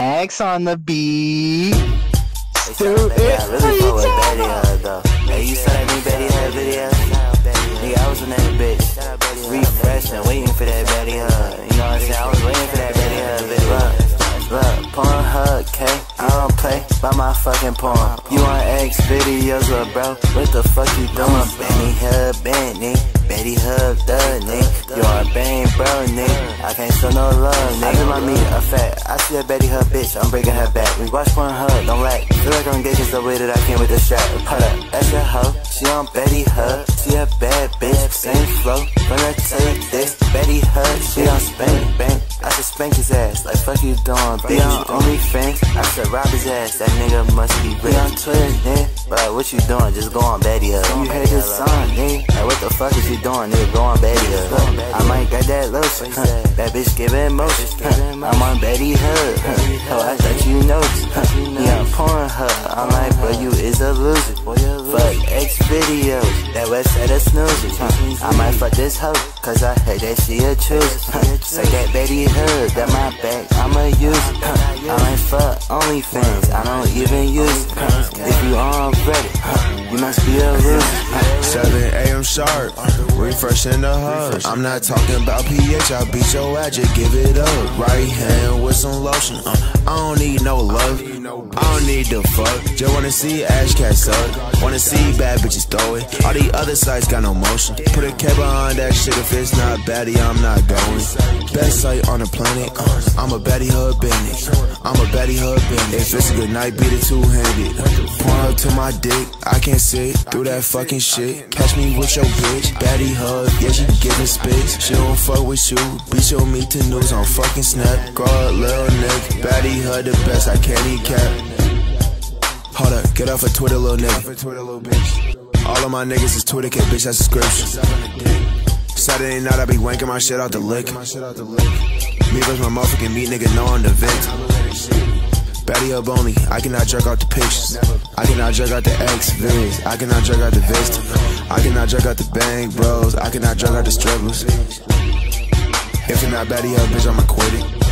X on the beat. Stupid. I really fuck with Betty Hug though. Hey, you saw that new Betty Hug video? Nigga, I was in that bitch, refreshing, waiting for that Betty Hug. You know what I'm saying? I was waiting for that Betty Hug video. Look, porn hug, K. I don't play by my fucking porn. You on X videos, little bro? What the fuck you doing? Benny Hug, Benny. Betty Hug, the nigga. You are bang, bro, nigga. I can't show no love, nigga. I do my meat a fat. I see a Betty Hug bitch, I'm breaking her back. We watch porn hug, don't lack. Feel like I'm getting the way that I came with the strap. Put up, that's your hoe. She on Betty Hug. She a bad bitch, same flow. From her to this, Betty Hug. She on spank, bang. I should spank his ass, like fuck you doing, bitch. Be on OnlyFans, I should rob his ass. That nigga must be rich. Be on Twitter, nigga. But what you doing? Just go on Betty Hug. You heard this song, nigga. Like what the fuck is you doing, nigga? Go on Betty Hug. I might get that lotion. That bitch giving motion. I'm on Betty Hug. Oh, I thought you noticed. Yeah, I'm pouring her. I'm like, bro, you is a loser. Fuck X videos. That website a snoozer. I might fuck this hoe, cause I heard that she a chooser. Say that Betty Hug, that my back, I'ma use it. I might fuck OnlyFans, I don't even use it. If you on Reddit, you must be a loser. 7 a.m. sharp, refresh in the hush. I'm not talking about pH, I'll beat your ass, just give it up. Right hand with some lotion, I don't need no love, I don't need the fuck. Just wanna see ash cat suck, wanna see bad bitches throw it. All the other sites got no motion. Put a K behind that shit, if it's not baddie, I'm not going. Best site on the planet, I'm a Betty Hug bandit. I'm a Betty Hug bandit. If it's a good night, beat it two-handed. Point up to my dick, I can't sit through that fucking shit. Catch me with your bitch, Betty Hug, yeah, she giving spits. She don't fuck with you, beat your meat to news on fucking Snap. Grow up, little nigga, Betty Hug the best, I can't eat cap. Hold up, get off of Twitter, little nigga. All of my niggas is Twitter, kid, bitch, that's a scripture. Saturday night, I be wanking my shit out the lick. Me versus my motherfucking meat, nigga, know I'm the vent. Betty Hug only, I cannot jerk out the pictures. I cannot jerk out the X-Vids. I cannot jerk out the Vista. I cannot jerk out the Bang Bros. I cannot jerk out the strippers. If you're not Betty Hug, bitch, I'ma quit it.